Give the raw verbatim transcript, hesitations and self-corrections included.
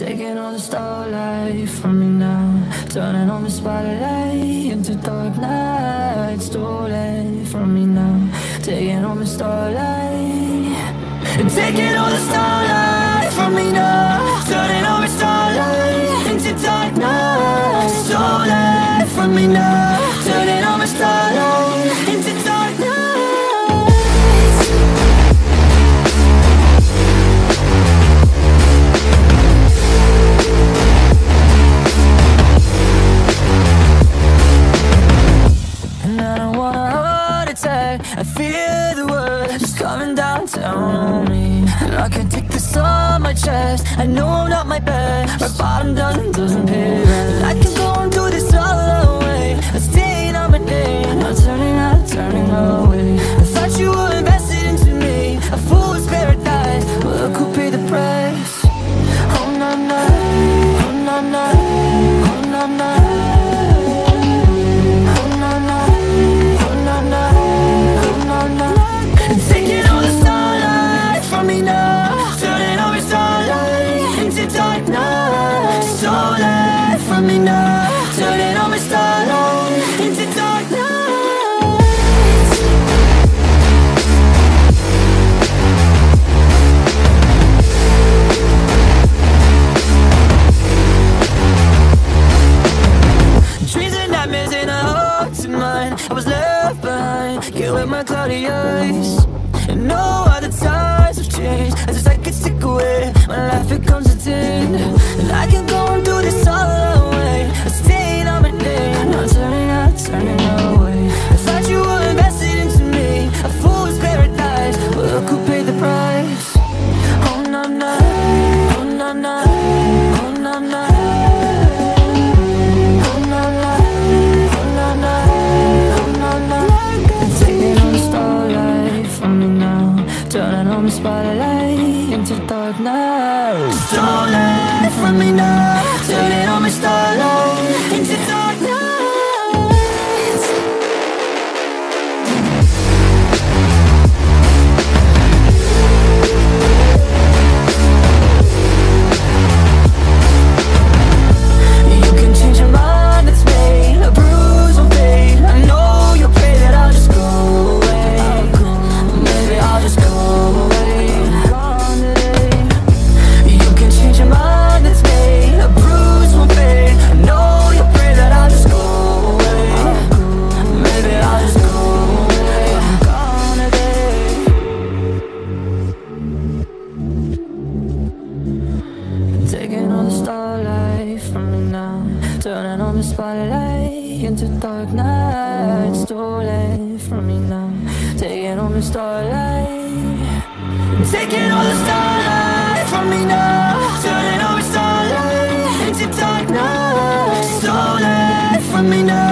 Taking all the starlight from me now, turning on the spotlight into dark night. Stolen from me now, taking all the starlight. Taking all the starlight from me now, turning on the starlight into dark night. Stolen from me now, turning on the starlight into dark night. I feel the world just coming down on me, and I can take this on my chest. I know I'm not my best, my bottom done doesn't pay rent. I can go and do this all the way, I'm staying on my name, not turning out, turning away. I thought you were invested into me, a fool's paradise. Well, look who paid the price. Oh no no, oh no no, oh no no. Taking all the starlight from me now, turning all the starlight into dark night. Stolen from me now, turning all the starlight into dark night. Dreams and nightmares in a heart of mine, I was left behind, killed with my cloudy eyes. And no other times have changed, I just like it stick away, my life becomes a tin. And I can go and do this all the way, I'm staying on my name, not turning out, turning away. I thought you were invested into me, a fool's paradise. Well, look who paid the price. Oh no no, oh no no, oh no no, oh no no, oh no no, oh no no. Taking on the starlight from me now, turning on the spotlight into dark night. Stolen from me now, turning on the starlight into dark night. You can change your mind, it's made, a bruise will fade. I know you'll pray that I'll just go away. Maybe I'll just go away. Gone today. You can change your mind, it's made, a bruise won't fade. I know you'll pray that I'll just go away. Maybe I'll just go away. Gone today. Taking all the starlight from me now, turning on the spotlight into dark night. Stolen from me now, taking on the starlight. Taking all the starlight from me now, turning on the starlight into dark night. Stolen from me now.